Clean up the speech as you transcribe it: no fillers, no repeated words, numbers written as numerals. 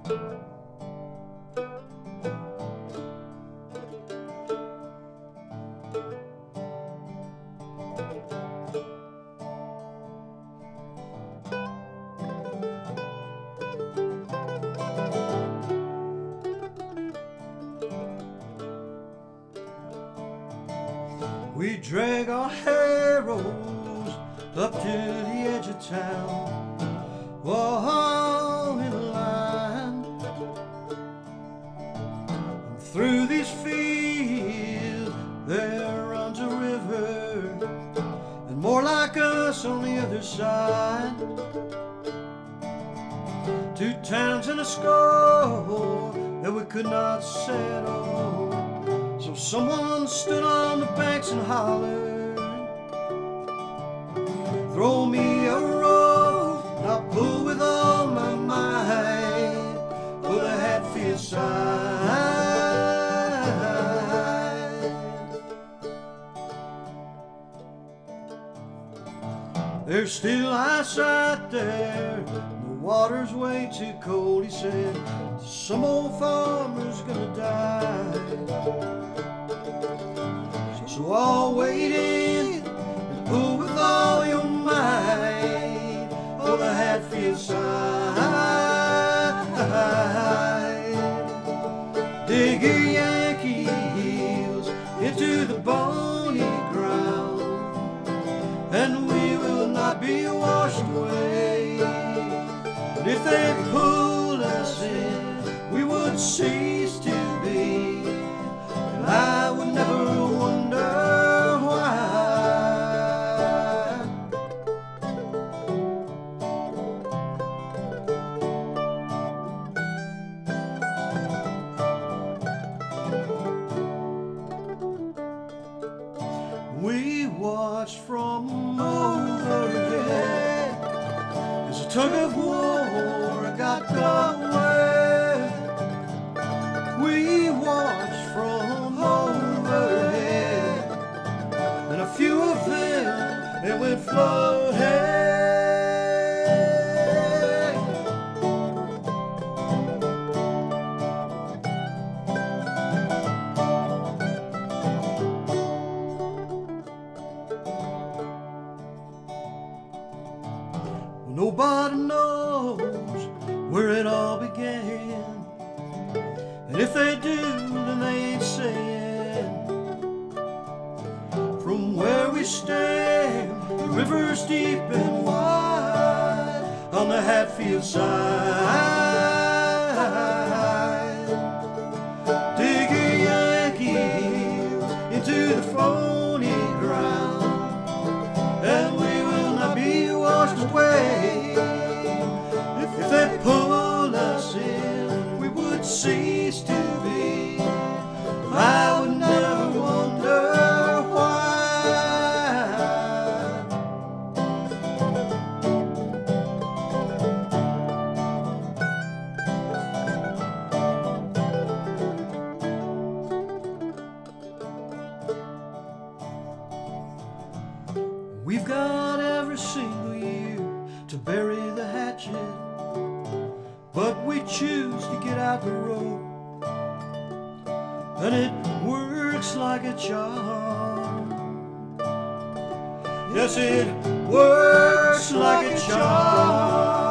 We drag our harrows up to the edge of town, all in a line. And through these fields there runs a river, and more like us on the other side. 2 towns and a score that we could not settle. So someone stood on the banks and hollered, throw me a rope and I'll pull with all my might for the Hatfield Side. There's still ice out there, the water's way too cold, he said. Some old farmer's gonna die. So I'll wade in and pull with all your might on the Hatfield Side. Dig your Yankee heels into the bony ground, and we will not be washed away. But if they pull us in, we would cease to be, and I would never wonder why. We watched from overhead as a tug of war got nowhere. We watched from overhead, and a few of them, they went floating. Nobody knows where it all began, and if they do, then they ain't saying. From where we stand, the river's deep and wide on the Hatfield Side. Dig your Yankee heels into the phony ground, and we will not be washed away. If they pull us in, we would cease to be. I would never wonder why. We've got every single year to bury the hatchet, but we choose to get out the rope, and it works like a charm. Yes, it works like a charm.